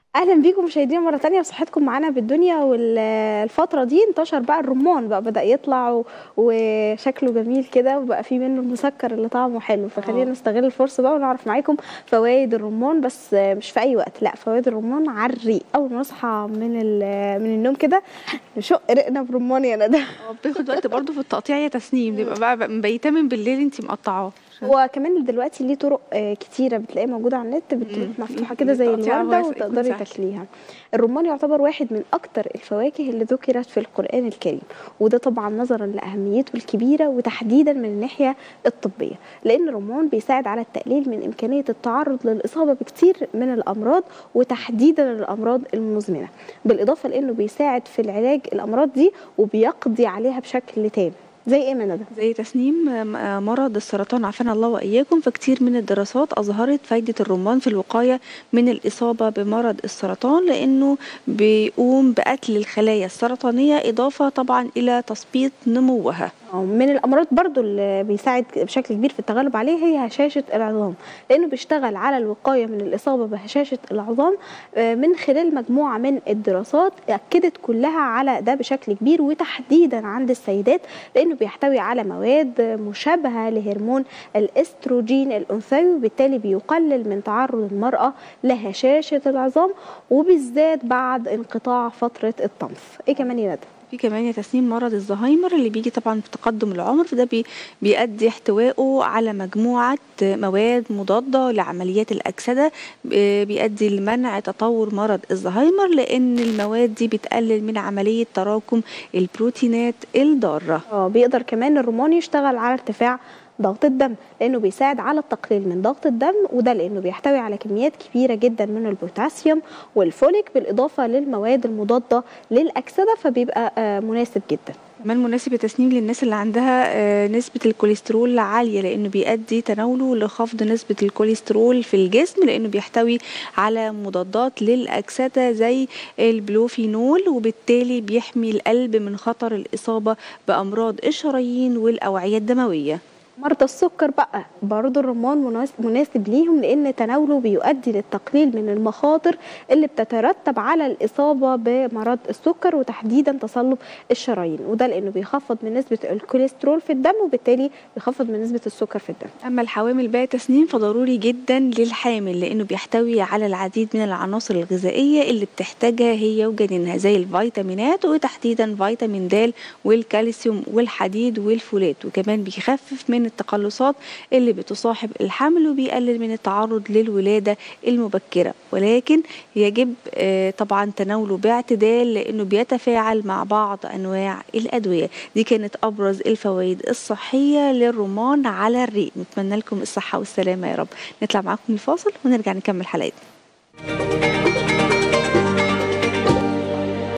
اهلا بيكم مشاهدينا مره تانية وصحتكم معانا بالدنيا. والفتره دي انتشر بقى الرمان، بقى بدأ يطلع وشكله جميل كده، وبقى فيه منه المسكر اللي طعمه حلو. فخلينا نستغل الفرصه بقى ونعرف معاكم فوائد الرمان، بس مش في اي وقت، لا فوائد الرمان على الريق. اول ما نصحى من النوم كده نشق ريقنا برمان يا ندى. بياخد وقت برضه في التقطيع يا تسنيم، بيبقى بقى مبيته من بالليل انت مقطعاه. هو كمان دلوقتي ليه طرق كتيرة بتلاقيها موجودة على النت، بتبقى مفتوحة كده زي التقطيع الوردة هو يكون وتقدري سهل. تاكليها. الرمان يعتبر واحد من أكتر الفواكه اللي ذكرت في القرآن الكريم، وده طبعا نظرا لأهميته الكبيرة وتحديدا من الناحية الطبية، لأن الرمان بيساعد على التقليل من إمكانية التعرض للإصابة بكتير من الأمراض، وتحديدا الأمراض المزمنة، بالإضافة لأنه بيساعد في العلاج الأمراض دي وبيقضي عليها بشكل تام. زي ايه من ده؟ زي تسنيم مرض السرطان، عافانا الله واياكم. فكتير من الدراسات اظهرت فايده الرمان في الوقايه من الاصابه بمرض السرطان، لانه بيقوم بقتل الخلايا السرطانيه، اضافه طبعا الى تثبيط نموها. من الامراض برضو اللي بيساعد بشكل كبير في التغلب عليه هي هشاشه العظام، لانه بيشتغل على الوقايه من الاصابه بهشاشه العظام من خلال مجموعه من الدراسات اكدت كلها على ده بشكل كبير، وتحديدا عند السيدات، لانه بيحتوي على مواد مشابهه لهرمون الاستروجين الانثوي، وبالتالي بيقلل من تعرض المراه لهشاشه العظام، وبالذات بعد انقطاع فتره الطمث. ايه كمان يا ندى؟ في كمان يا تسنيم مرض الزهايمر اللي بيجي طبعا في تقدم العمر، فده بيؤدي احتوائه على مجموعة مواد مضادة لعمليات الأكسدة، بيؤدي لمنع تطور مرض الزهايمر، لأن المواد دي بتقلل من عملية تراكم البروتينات الضارة. بيقدر كمان الرمان يشتغل على ارتفاع ضغط الدم، لانه بيساعد على التقليل من ضغط الدم، وده لانه بيحتوي على كميات كبيره جدا من البوتاسيوم والفوليك، بالاضافه للمواد المضاده للاكسده، فبيبقى مناسب جدا. كمان مناسب التسنيم للناس اللي عندها نسبة الكوليسترول عالية، لأنه بيؤدي تناوله لخفض نسبة الكوليسترول في الجسم، لأنه بيحتوي على مضادات للأكسدة زي البلوفينول، وبالتالي بيحمي القلب من خطر الإصابة بأمراض الشرايين والأوعية الدموية. مرضى السكر بقى برضو الرمان مناسب ليهم، لان تناوله بيؤدي للتقليل من المخاطر اللي بتترتب على الاصابه بمرض السكر، وتحديدا تصلب الشرايين، وده لانه بيخفض من نسبه الكوليسترول في الدم، وبالتالي بيخفض من نسبه السكر في الدم. اما الحوامل بقى تسنيم فضروري جدا للحامل، لانه بيحتوي على العديد من العناصر الغذائيه اللي بتحتاجها هي وجنينها، زي الفيتامينات، وتحديدا فيتامين د والكالسيوم والحديد والفولات، وكمان بيخفف من التقلصات اللي بتصاحب الحمل، وبيقلل من التعرض للولادة المبكرة، ولكن يجب طبعا تناوله باعتدال، لأنه بيتفاعل مع بعض أنواع الأدوية. دي كانت أبرز الفوائد الصحية للرمان على الريق. نتمنى لكم الصحة والسلامة يا رب. نطلع معاكم الفاصل ونرجع نكمل حلقتنا.